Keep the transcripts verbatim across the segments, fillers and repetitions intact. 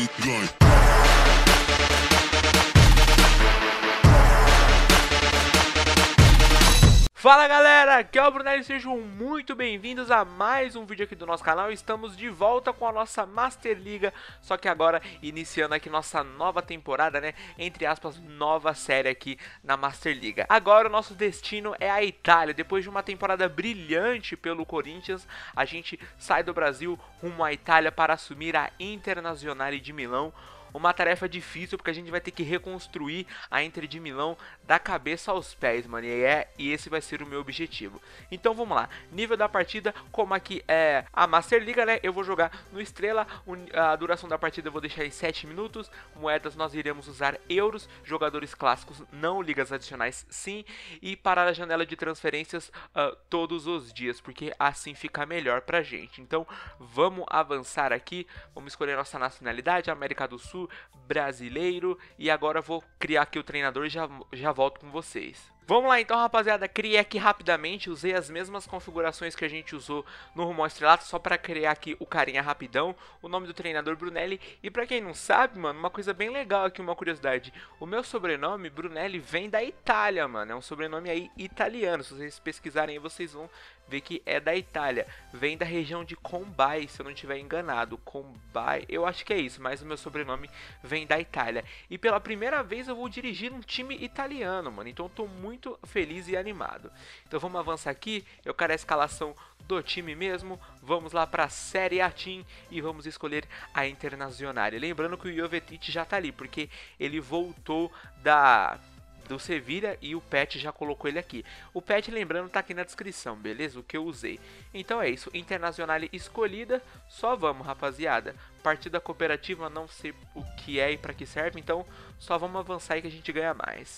Fala galera, aqui é o Brunelli, sejam muito bem-vindos a mais um vídeo aqui do nosso canal. Estamos de volta com a nossa Master Liga, só que agora iniciando aqui nossa nova temporada, né, entre aspas, nova série aqui na Master Liga. Agora o nosso destino é a Itália. Depois de uma temporada brilhante pelo Corinthians, a gente sai do Brasil rumo à Itália para assumir a Internazionale de Milão. Uma tarefa difícil, porque a gente vai ter que reconstruir a Inter de Milão da cabeça aos pés, mano. E, é, e esse vai ser o meu objetivo. Então vamos lá. Nível da partida, como aqui é a Master Liga, né? Eu vou jogar no Estrela. A duração da partida eu vou deixar em sete minutos. Moedas nós iremos usar euros. Jogadores clássicos não, ligas adicionais sim. E parar a janela de transferências uh, todos os dias, porque assim fica melhor pra gente. Então vamos avançar aqui. Vamos escolher nossa nacionalidade, América do Sul, brasileiro, e agora vou criar aqui o treinador e já, já volto com vocês. Vamos lá então, rapaziada, criei aqui rapidamente, usei as mesmas configurações que a gente usou no Rumo ao Estrelato, só para criar aqui o carinha rapidão, o nome do treinador Brunelli. E pra quem não sabe, mano, uma coisa bem legal aqui, uma curiosidade, o meu sobrenome, Brunelli, vem da Itália, mano, é um sobrenome aí italiano. Se vocês pesquisarem aí, vocês vão ver que é da Itália, vem da região de Combay, se eu não estiver enganado, Combay, eu acho que é isso, mas o meu sobrenome vem da Itália. E pela primeira vez eu vou dirigir um time italiano, mano, então eu tô muito muito feliz e animado. Então vamos avançar aqui, eu quero a escalação do time mesmo, vamos lá para a Série A Team e vamos escolher a Internazionale. Lembrando que o Jovetic já tá ali, porque ele voltou da... do Sevilha e o Pet já colocou ele aqui. O Pet, lembrando, tá aqui na descrição, beleza? O que eu usei. Então é isso, Internazionale escolhida, só vamos, rapaziada. Partida cooperativa, não sei o que é e para que serve, então só vamos avançar aí que a gente ganha mais.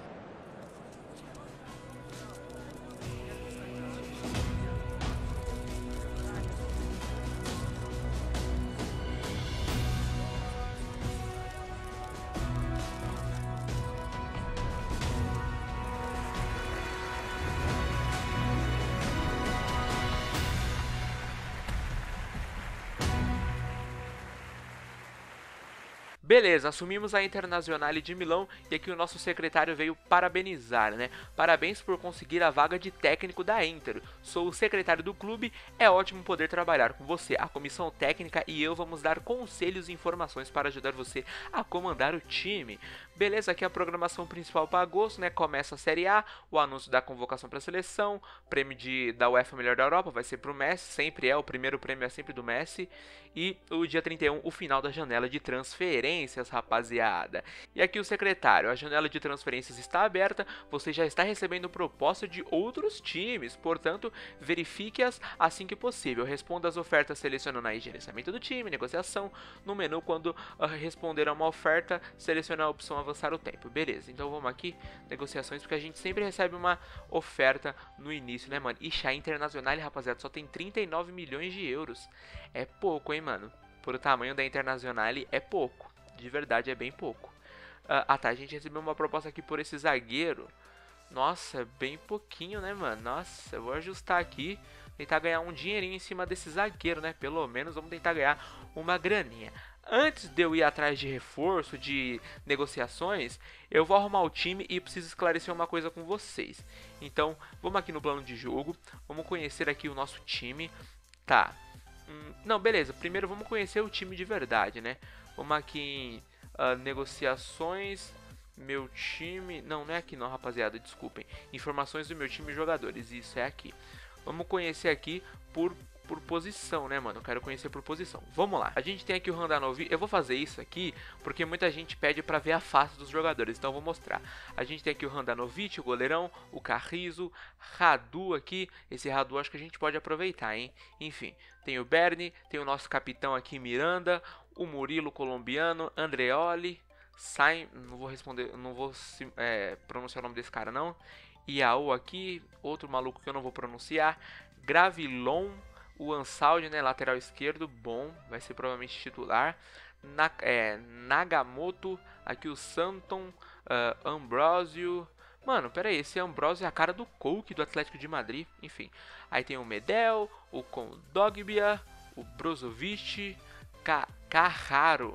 Beleza, assumimos a Internazionale de Milão e aqui o nosso secretário veio parabenizar, né? Parabéns por conseguir a vaga de técnico da Inter. Sou o secretário do clube, é ótimo poder trabalhar com você. A comissão técnica e eu vamos dar conselhos e informações para ajudar você a comandar o time. Beleza, aqui a programação principal para agosto, né? Começa a Série A, o anúncio da convocação para a seleção, prêmio de, da UEFA Melhor da Europa vai ser para o Messi, sempre é, o primeiro prêmio é sempre do Messi. E o dia trinta e um, o final da janela de transferências, rapaziada. E aqui o secretário, a janela de transferências está aberta, você já está recebendo proposta de outros times, portanto, verifique-as assim que possível. Responda as ofertas selecionando aí gerenciamento do time, negociação. No menu, quando uh, responder a uma oferta, selecione a opção avançar o tempo. Beleza, então vamos aqui, negociações, porque a gente sempre recebe uma oferta no início, né, mano? Ixi, a Internazionale, rapaziada, só tem trinta e nove milhões de euros. É pouco, hein, mano? Por o tamanho da Internazionale, é pouco. De verdade, é bem pouco. Uh, ah, tá, a gente recebeu uma proposta aqui por esse zagueiro. Nossa, é bem pouquinho, né, mano? Nossa, eu vou ajustar aqui, tentar ganhar um dinheirinho em cima desse zagueiro, né? Pelo menos vamos tentar ganhar uma graninha. Antes de eu ir atrás de reforço, de negociações, eu vou arrumar o time e preciso esclarecer uma coisa com vocês. Então, vamos aqui no plano de jogo, vamos conhecer aqui o nosso time. Tá, hum, não, beleza, primeiro vamos conhecer o time de verdade, né? Vamos aqui em uh, negociações, meu time... Não, não é aqui não, rapaziada, desculpem. Informações do meu time e jogadores, isso é aqui. Vamos conhecer aqui por... por posição, né, mano? Eu quero conhecer por posição. Vamos lá. A gente tem aqui o Handanovic. Eu vou fazer isso aqui porque muita gente pede pra ver a face dos jogadores. Então eu vou mostrar. A gente tem aqui o Handanovic, o goleirão, o Carrizo, Radu aqui. Esse Radu acho que a gente pode aproveitar, hein? Enfim, tem o Berni, tem o nosso capitão aqui, Miranda, o Murilo colombiano, Andreoli, Sain, não vou responder, não vou é, pronunciar o nome desse cara não. Iau aqui, outro maluco que eu não vou pronunciar, Gravilon, o Ansaldi, né, lateral esquerdo, bom, vai ser provavelmente titular. Na, é, Nagamoto, aqui o Santon, uh, Ambrosio. Mano, pera aí, esse Ambrosio é a cara do Coke do Atlético de Madrid, enfim. Aí tem o Medel, o Kondogbia, o Brozovic, Ca Carraro,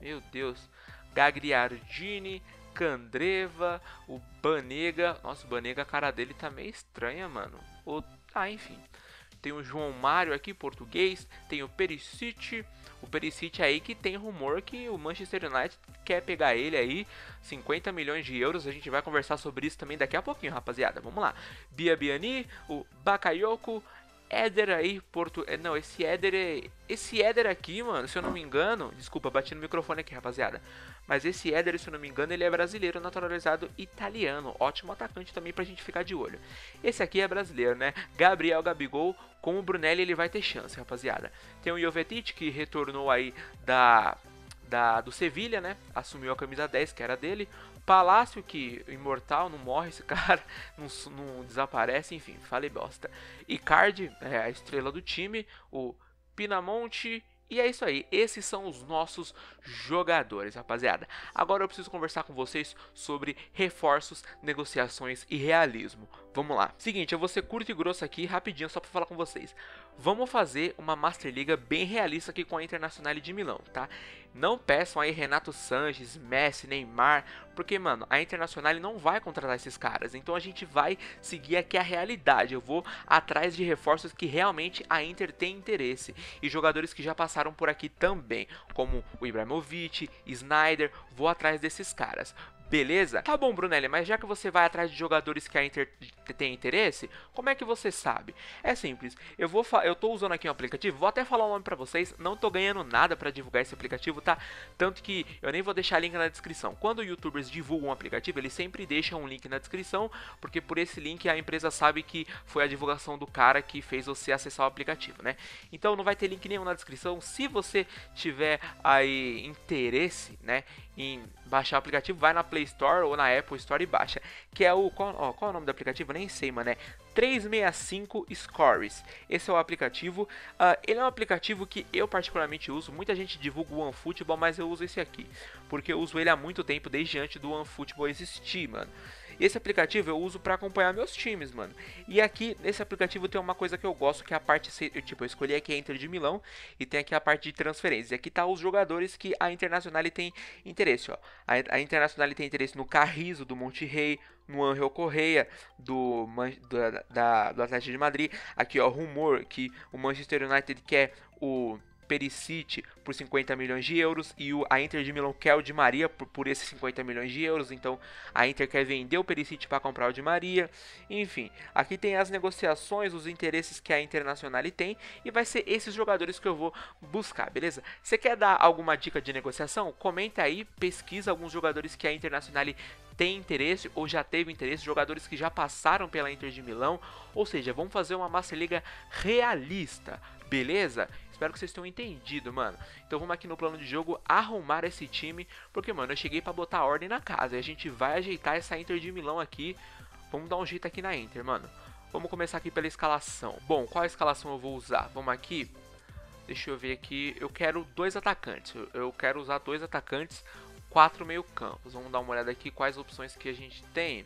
Meu Deus. Gagliardini, Candreva, o Banega. Nossa, o Banega, a cara dele tá meio estranha, mano. O... Ah, enfim. Tem o João Mário aqui, português. Tem o Perisic. O Perisic aí que tem rumor que o Manchester United quer pegar ele aí. cinquenta milhões de euros. A gente vai conversar sobre isso também daqui a pouquinho, rapaziada. Vamos lá. Biabiani, o Bakayoko. Éder aí, Porto... Não, esse Éder é... Esse Éder aqui, mano, se eu não me engano... Desculpa, bati no microfone aqui, rapaziada. Mas esse Éder, se eu não me engano, ele é brasileiro, naturalizado italiano. Ótimo atacante também pra gente ficar de olho. Esse aqui é brasileiro, né? Gabriel Gabigol, com o Brunelli ele vai ter chance, rapaziada. Tem o Jovetic, que retornou aí da... da do Sevilha, né? Assumiu a camisa dez, que era dele. Palácio, que imortal, não morre esse cara, não, não desaparece, enfim, falei bosta. Icardi, é a estrela do time, o Pinamonte, e é isso aí, esses são os nossos jogadores, rapaziada. Agora eu preciso conversar com vocês sobre reforços, negociações e realismo. Vamos lá. Seguinte, eu vou ser curto e grosso aqui, rapidinho, só pra falar com vocês. Vamos fazer uma Master Liga bem realista aqui com a Internazionale de Milão, tá? Não peçam aí Renato Sanches, Messi, Neymar, porque, mano, a Internazionale não vai contratar esses caras. Então a gente vai seguir aqui a realidade. Eu vou atrás de reforços que realmente a Inter tem interesse. E jogadores que já passaram por aqui também, como o Ibrahimovic, Sneijder, vou atrás desses caras. Beleza? Tá bom, Brunelli, mas já que você vai atrás de jogadores que a Inter tem interesse, como é que você sabe? É simples, eu vou eu tô usando aqui um aplicativo, vou até falar o nome pra vocês, não tô ganhando nada pra divulgar esse aplicativo, tá? Tanto que eu nem vou deixar link na descrição. Quando youtubers divulgam um aplicativo, eles sempre deixam um link na descrição, porque por esse link a empresa sabe que foi a divulgação do cara que fez você acessar o aplicativo, né? Então não vai ter link nenhum na descrição. Se você tiver aí interesse, né, em baixar o aplicativo, vai na Play Store ou na Apple Store e baixa, que é o qual, ó, qual é o nome do aplicativo? Eu nem sei, mano, é trezentos e sessenta e cinco Scores. Esse é o aplicativo. Uh, ele é um aplicativo que eu particularmente uso. Muita gente divulga o OneFootball, mas eu uso esse aqui porque eu uso ele há muito tempo, desde antes do OneFootball existir, mano. Esse aplicativo eu uso para acompanhar meus times, mano. E aqui nesse aplicativo tem uma coisa que eu gosto, que é a parte, eu, tipo, eu escolhi aqui a Inter de Milão e tem aqui a parte de transferências. E aqui tá os jogadores que a Internazionale tem interesse, ó. A, a Internazionale tem interesse no Carrizo do Monterrey, no Ángel Correia do, do, da, do Atlético de Madrid. Aqui, ó, rumor que o Manchester United quer o Perisic por cinquenta milhões de euros e o, a Inter de Milão quer o Di Maria por, por esses cinquenta milhões de euros. Então a Inter quer vender o Perisic para comprar o Di Maria. Enfim, aqui tem as negociações, os interesses que a Internazionale tem, e vai ser esses jogadores que eu vou buscar, beleza? Você quer dar alguma dica de negociação? Comenta aí, pesquisa alguns jogadores que a Internazionale tem interesse ou já teve interesse, jogadores que já passaram pela Inter de Milão. Ou seja, vamos fazer uma Master Liga realista, beleza? Espero que vocês tenham entendido, mano. Então vamos aqui no plano de jogo arrumar esse time, porque, mano, eu cheguei pra botar ordem na casa e a gente vai ajeitar essa Inter de Milão aqui. Vamos dar um jeito aqui na Inter, mano. Vamos começar aqui pela escalação. Bom, qual escalação eu vou usar? Vamos aqui. Deixa eu ver aqui. Eu quero dois atacantes. Eu quero usar dois atacantes, quatro meio campos. Vamos dar uma olhada aqui quais opções que a gente tem.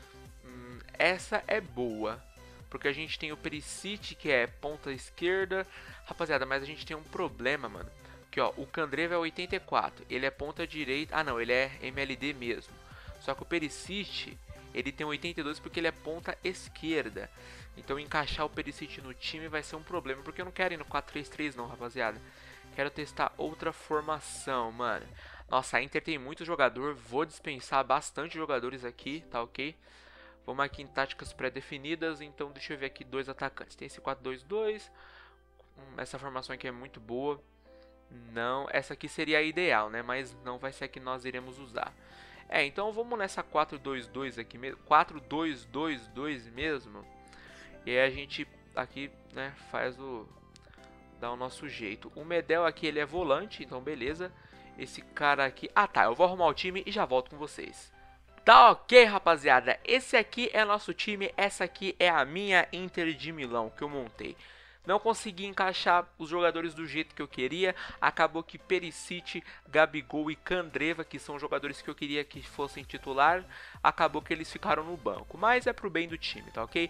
Hum, essa é boa, porque a gente tem o Perisic, que é ponta esquerda. Rapaziada, mas a gente tem um problema, mano. Que ó, o Candreva é oitenta e quatro, ele é ponta direita. Ah não, ele é M L D mesmo. Só que o Perisic, ele tem oitenta e dois porque ele é ponta esquerda. Então encaixar o Perisic no time vai ser um problema, porque eu não quero ir no quatro três três não, rapaziada. Quero testar outra formação, mano. Nossa, a Inter tem muito jogador, vou dispensar bastante jogadores aqui, tá ok? Vamos aqui em táticas pré-definidas, então deixa eu ver aqui dois atacantes. Tem esse quatro dois dois, essa formação aqui é muito boa. Não, essa aqui seria a ideal, né? Mas não vai ser a que nós iremos usar. É, então vamos nessa quatro dois dois aqui mesmo, quatro dois dois dois mesmo. E aí a gente aqui, né, faz o... dá o nosso jeito. O Medel aqui, ele é volante, então beleza. Esse cara aqui... Ah tá, eu vou arrumar o time e já volto com vocês. Tá ok, rapaziada, esse aqui é nosso time, essa aqui é a minha Inter de Milão que eu montei. Não consegui encaixar os jogadores do jeito que eu queria, acabou que Perisic, Gabigol e Candreva, que são jogadores que eu queria que fossem titular, acabou que eles ficaram no banco, mas é pro bem do time, tá ok?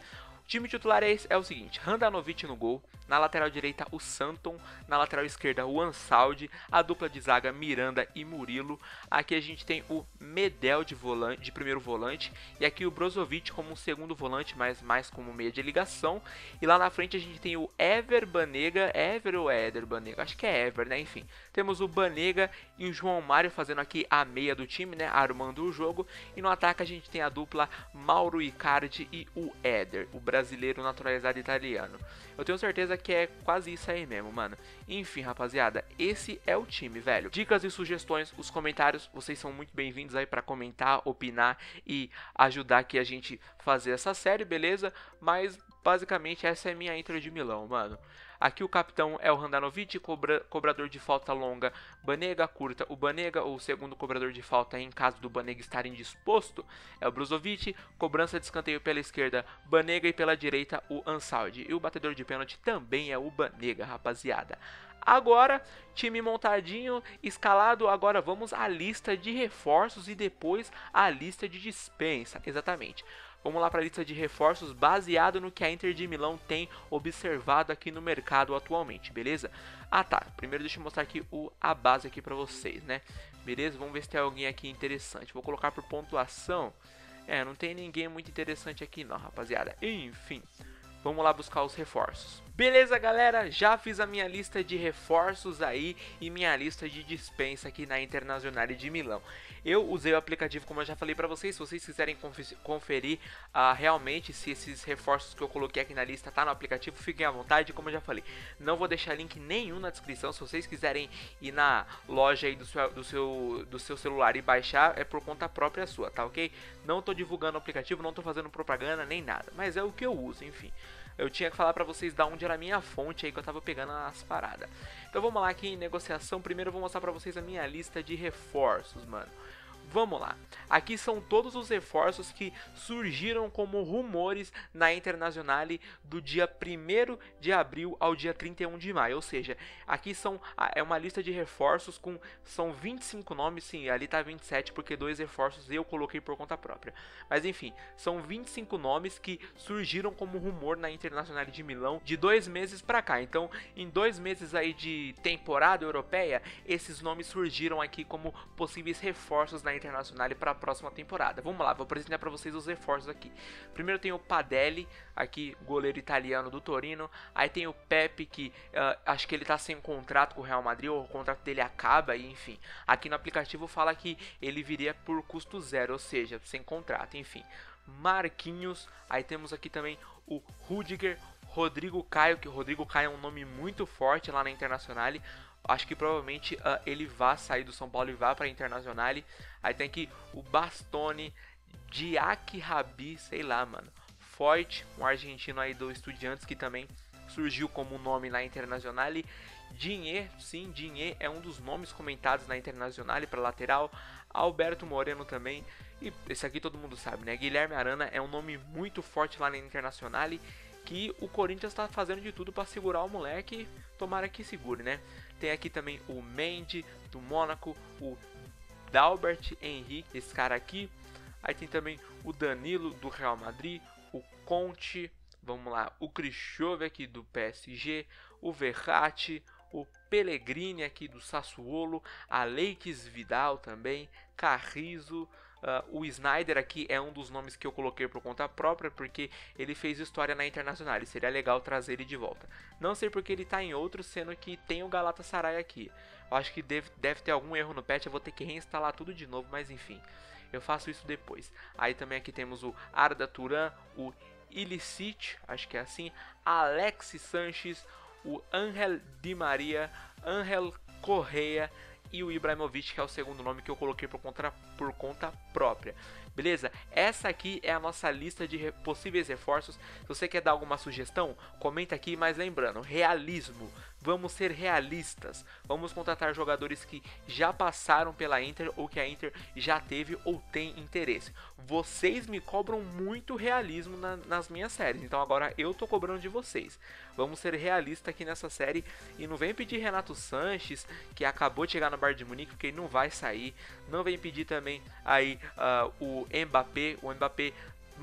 Time titular é, esse, é o seguinte: Handanovic no gol, na lateral direita o Santon, na lateral esquerda o Ansaldi, a dupla de zaga Miranda e Murilo. Aqui a gente tem o Medel de, volante, de primeiro volante, e aqui o Brozovic como segundo volante, mas mais como meia de ligação. E lá na frente a gente tem o Ever Banega, Ever ou Éder Banega? Acho que é Ever, né? Enfim, temos o Banega e o João Mário fazendo aqui a meia do time, né? Armando o jogo. E no ataque a gente tem a dupla Mauro Icardi e o Éder, o brasileiro naturalizado italiano. Eu tenho certeza que é quase isso aí mesmo, mano. Enfim, rapaziada, esse é o time, velho. Dicas e sugestões, os comentários, vocês são muito bem-vindos aí pra comentar, opinar e ajudar aqui a gente fazer essa série, beleza? Mas basicamente essa é minha intro de Milão, mano. Aqui o capitão é o Handanovic, cobra, cobrador de falta longa, Banega curta. O Banega, o segundo cobrador de falta em caso do Banega estar indisposto, é o Brozovic. Cobrança de escanteio pela esquerda, Banega, e pela direita o Ansaldi. E o batedor de pênalti também é o Banega, rapaziada. Agora, time montadinho, escalado, agora vamos à lista de reforços e depois à lista de dispensa, exatamente. Vamos lá para a lista de reforços baseado no que a Inter de Milão tem observado aqui no mercado atualmente, beleza? Ah tá, primeiro deixa eu mostrar aqui o, a base aqui para vocês, né? Beleza? Vamos ver se tem alguém aqui interessante. Vou colocar por pontuação. É, não tem ninguém muito interessante aqui não, rapaziada. Enfim, vamos lá buscar os reforços. Beleza, galera, já fiz a minha lista de reforços aí e minha lista de dispensa aqui na Internazionale de Milão. Eu usei o aplicativo, como eu já falei pra vocês. Se vocês quiserem conferir uh, realmente se esses reforços que eu coloquei aqui na lista tá no aplicativo, fiquem à vontade. Como eu já falei, não vou deixar link nenhum na descrição. Se vocês quiserem ir na loja aí do seu, do seu, do seu celular e baixar, é por conta própria sua, tá ok? Não tô divulgando o aplicativo, não tô fazendo propaganda nem nada, mas é o que eu uso, enfim. Eu tinha que falar pra vocês da onde era a minha fonte aí que eu tava pegando as paradas. Então vamos lá aqui em negociação. Primeiro eu vou mostrar pra vocês a minha lista de reforços, mano. Vamos lá, aqui são todos os reforços que surgiram como rumores na Internazionale do dia primeiro de abril ao dia trinta e um de maio, ou seja, aqui são, é uma lista de reforços com, são vinte e cinco nomes, sim, ali tá vinte e sete porque dois reforços eu coloquei por conta própria, mas enfim, são vinte e cinco nomes que surgiram como rumor na Internazionale de Milão de dois meses pra cá. Então em dois meses aí de temporada europeia, esses nomes surgiram aqui como possíveis reforços na Internazionale para a próxima temporada. Vamos lá, vou apresentar para vocês os reforços aqui. Primeiro tem o Padelli, aqui goleiro italiano do Torino. Aí tem o Pepe, que uh, acho que ele tá sem contrato com o Real Madrid, ou o contrato dele acaba, e enfim. Aqui no aplicativo fala que ele viria por custo zero, ou seja, sem contrato, enfim. Marquinhos, aí temos aqui também o Rudiger, Rodrigo Caio, que o Rodrigo Caio é um nome muito forte lá na Internazionale. Acho que provavelmente uh, ele vai sair do São Paulo e vai para a Internazionale. Aí tem aqui o Bastoni, Diak Rabi, sei lá, mano. Foyt, um argentino aí do Estudiantes que também surgiu como nome na Internazionale. Dinhe, sim, Dinhe é um dos nomes comentados na Internazionale para lateral. Alberto Moreno também. E esse aqui todo mundo sabe, né? Guilherme Arana é um nome muito forte lá na Internazionale, que o Corinthians está fazendo de tudo para segurar o moleque, tomara que segure, né? Tem aqui também o Mendy do Mônaco, o Dalbert Henrique, esse cara aqui. Aí tem também o Danilo do Real Madrid, o Conte, vamos lá, o Krzysztof aqui do P S G, o Verratti, o Pellegrini aqui do Sassuolo, Aleix Vidal também, Carrizo. Uh, o Snyder aqui é um dos nomes que eu coloquei por conta própria, porque ele fez história na Internazionale, seria legal trazer ele de volta. Não sei porque ele tá em outro, sendo que tem o Galatasaray aqui. Eu acho que deve, deve ter algum erro no patch, eu vou ter que reinstalar tudo de novo, mas enfim, eu faço isso depois. Aí também aqui temos o Arda Turan, o Ilicic, acho que é assim, Alex Sanches, o Angel Di Maria, Angel Correa e o Ibrahimovic, que é o segundo nome que eu coloquei por conta, por conta própria. Beleza? Essa aqui é a nossa lista de re possíveis reforços. Se você quer dar alguma sugestão, comenta aqui, mas lembrando, realismo. Vamos ser realistas. Vamos contratar jogadores que já passaram pela Inter ou que a Inter já teve ou tem interesse. Vocês me cobram muito realismo na, nas minhas séries, então agora eu tô cobrando de vocês. Vamos ser realistas aqui nessa série e não vem pedir Renato Sanches, que acabou de chegar no Bayern de Munique, porque ele não vai sair. Não vem pedir também aí uh, o Mbappé, o Mbappé, mano,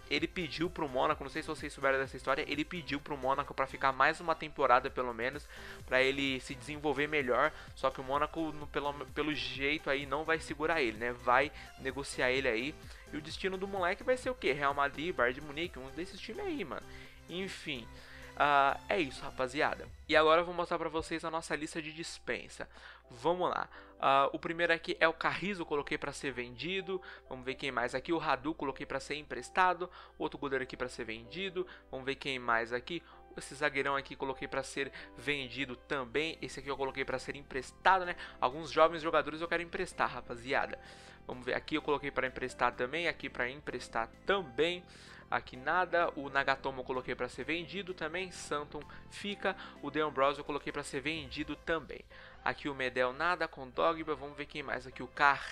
ele pediu pro Mônaco, não sei se vocês souberam dessa história, ele pediu pro Mônaco para ficar mais uma temporada pelo menos, para ele se desenvolver melhor, só que o Mônaco, no, pelo, pelo jeito aí, não vai segurar ele, né, vai negociar ele aí, e o destino do moleque vai ser o que? Real Madrid, Bayern de Munique, um desses times aí, mano. Enfim, uh, é isso, rapaziada. E agora eu vou mostrar pra vocês a nossa lista de dispensa. Vamos lá. Uh, o primeiro aqui é o Carrizo, coloquei pra ser vendido. Vamos ver quem mais aqui. O Radu, coloquei pra ser emprestado. Outro goleiro aqui pra ser vendido. Vamos ver quem mais aqui. Esse zagueirão aqui coloquei para ser vendido também. Esse aqui eu coloquei para ser emprestado, né? Alguns jovens jogadores eu quero emprestar, rapaziada. Vamos ver, aqui eu coloquei para emprestar também. Aqui para emprestar também. Aqui nada. O Nagatomo eu coloquei para ser vendido também. Santon fica. O De Ambrosio eu coloquei para ser vendido também. Aqui o Medel nada. Com Dogba. Vamos ver quem mais aqui. O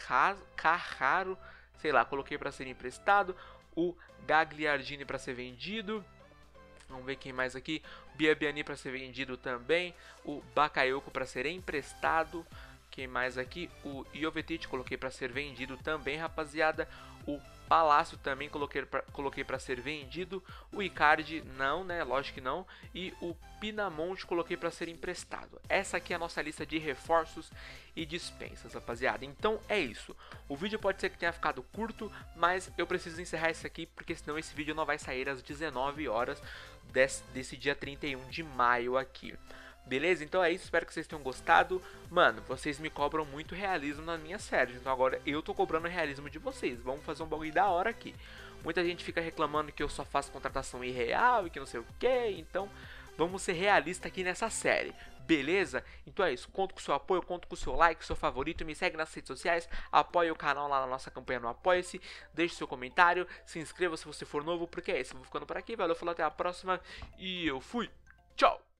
Carraro. Sei lá, coloquei para ser emprestado. O Gagliardini para ser vendido. Vamos ver quem mais aqui. Biabiani para ser vendido também. O Bakayoko para ser emprestado. Quem mais aqui? O Jovetic coloquei para ser vendido também, rapaziada. O Palácio também coloquei pra, coloquei para ser vendido. O Icardi não, né? Lógico que não. E o Pinamonte coloquei para ser emprestado. Essa aqui é a nossa lista de reforços e dispensas, rapaziada. Então é isso. O vídeo pode ser que tenha ficado curto, mas eu preciso encerrar isso aqui, porque senão esse vídeo não vai sair às dezenove horas desse, desse dia trinta e um de maio aqui. Beleza? Então é isso, espero que vocês tenham gostado. Mano, vocês me cobram muito realismo nas minhas séries, então agora eu tô cobrando realismo de vocês. Vamos fazer um bagulho da hora aqui. Muita gente fica reclamando que eu só faço contratação irreal e que não sei o que, então vamos ser realistas aqui nessa série. Beleza? Então é isso, conto com o seu apoio, conto com o seu like, seu favorito, me segue nas redes sociais, apoie o canal lá na nossa campanha no Apoia-se, deixe seu comentário, se inscreva se você for novo, porque é isso, eu vou ficando por aqui, valeu, falou, até a próxima e eu fui, tchau!